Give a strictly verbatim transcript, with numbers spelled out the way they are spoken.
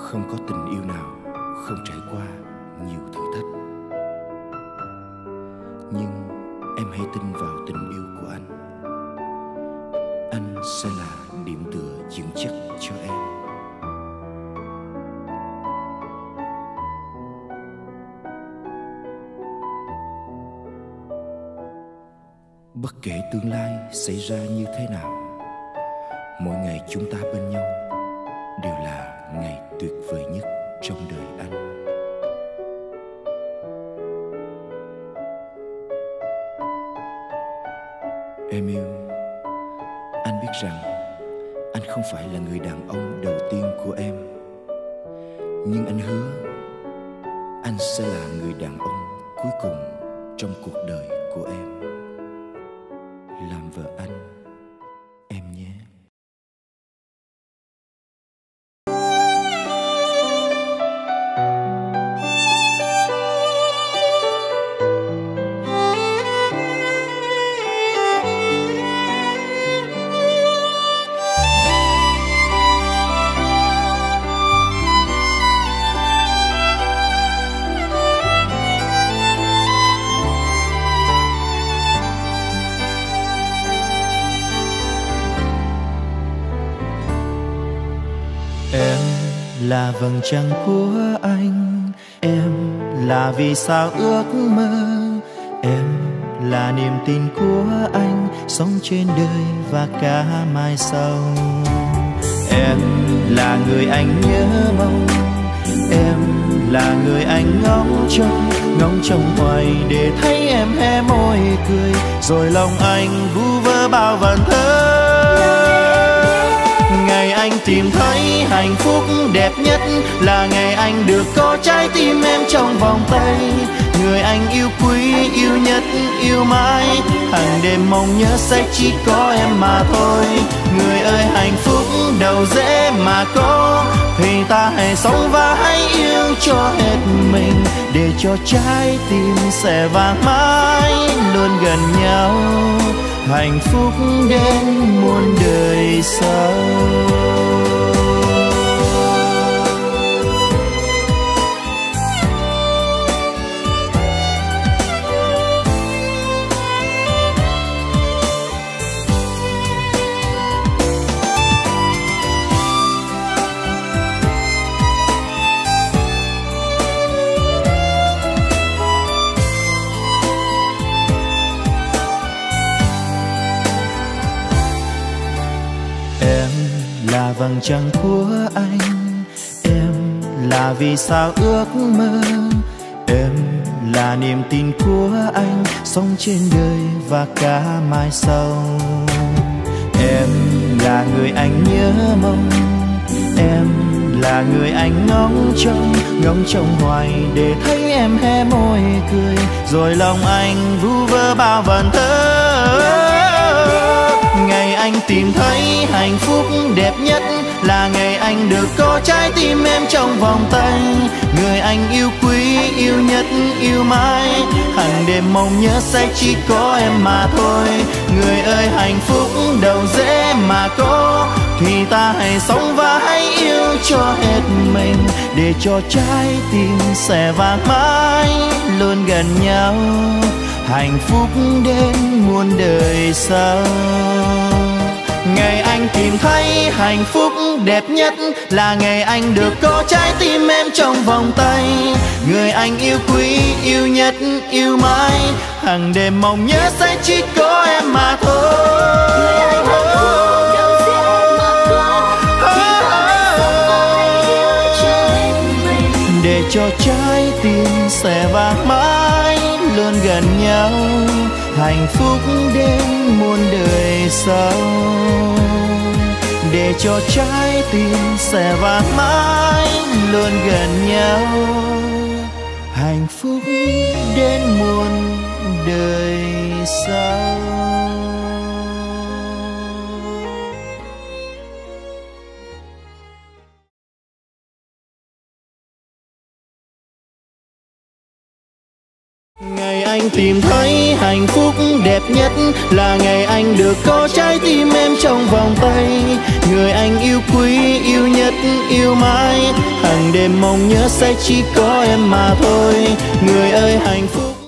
Không có tình yêu nào không trải qua nhiều thử thách. Nhưng em hãy tin vào tình yêu của anh. Anh sẽ là điểm tựa vững chắc cho em. Bất kể tương lai xảy ra như thế nào, mỗi ngày chúng ta bên nhau đều là ngày tuyệt vời nhất trong đời anh. Em yêu, anh biết rằng anh không phải là người đàn ông đầu tiên của em, nhưng anh hứa anh sẽ là người đàn ông cuối cùng trong cuộc đời của em. Làm vợ anh, em nhé. Em là vầng trăng của anh, em là vì sao ước mơ, em là niềm tin của anh sống trên đời và cả mai sau. Em là người anh nhớ mong, em là người anh ngóng trông, ngóng trông hoài để thấy em hé môi cười, rồi lòng anh vu vơ bao vần thơ. Ngày anh tìm thấy hạnh phúc đẹp nhất là ngày anh được có trái tim em trong vòng tay. Người anh yêu quý, yêu nhất, yêu mãi, hàng đêm mong nhớ sẽ chỉ có em mà thôi. Người ơi, hạnh phúc đâu dễ mà có, thì ta hãy sống và hãy yêu cho hết mình, để cho trái tim sẽ vang mãi luôn gần nhau. Hạnh phúc đến muôn đời sau. Là vầng trăng của anh, em là vì sao ước mơ, em là niềm tin của anh sống trên đời và cả mai sau. Em là người anh nhớ mong, em là người anh ngóng trông, ngóng trông hoài để thấy em hé môi cười, rồi lòng anh vu vơ bao vần thơ. Ngày anh tìm thấy hạnh phúc đẹp nhất là ngày anh được có trái tim em trong vòng tay. Người anh yêu quý, yêu nhất, yêu mãi, hàng đêm mong nhớ sẽ chỉ có em mà thôi. Người ơi, hạnh phúc đâu dễ mà có, thì ta hãy sống và hãy yêu cho hết mình, để cho trái tim sẽ vang mãi luôn gần nhau. Hạnh phúc đến muôn đời sau. Ngày anh tìm thấy hạnh phúc đẹp nhất là ngày anh được có trái tim em trong vòng tay. Người anh yêu quý, yêu nhất, yêu mãi, hàng đêm mong nhớ sẽ chỉ có em mà thôi. Người anh hạnh phúc đâu dễ mà có, để cho trái tim sẽ vang mãi luôn gần nhau. Hạnh phúc đến muôn đời sau, để cho trái tim sẽ vang mãi luôn gần nhau. Hạnh phúc đến muôn đời sau. Ngày anh tìm thấy hạnh phúc đẹp nhất là ngày anh được có trái tim em trong vòng tay. Người anh yêu quý, yêu nhất, yêu mãi. Hàng đêm mong nhớ sẽ chỉ có em mà thôi. Người ơi hạnh phúc